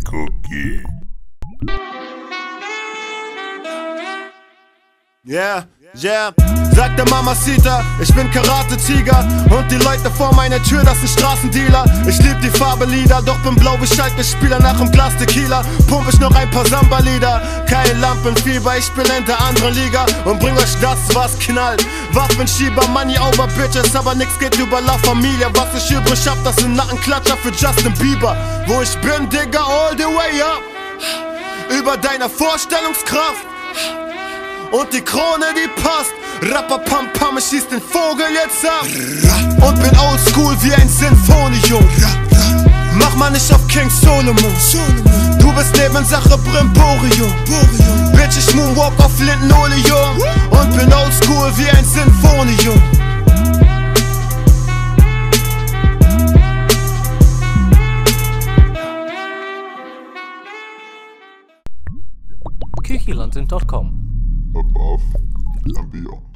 Cookie. Yeah, yeah, sagt der Mamacita, ich bin Karate-Tiger und die Leute vor meiner Tür, das sind Straßendealer. Ich lieb die Farbe Lieder, doch bin blau wie Schalke-Spieler. Nach dem Glas Tequila pump ich noch ein paar Samba-Lieder. Kein Lampenfieber, ich spiel in der anderen Liga und bring euch das, was knallt. Waffenschieber, Money over Bitches, aber nix geht über La Familia. Was ich übrig hab, das sind Nackenklatscher für Justin Bieber. Wo ich bin, Digga, all the way up. Über deine Vorstellungskraft. Und die Krone, die passt. Rapper Pam Pam, ich schieß den Vogel jetzt ab. Und bin oldschool wie ein Sinfonium. Mach mal nicht auf King Solomon. Du bist Nebensache Brimborium. Bitch, ich moonwalk auf Linoleum. Und bin oldschool wie ein Sinfonium. Küchilantin.com Above and beyond.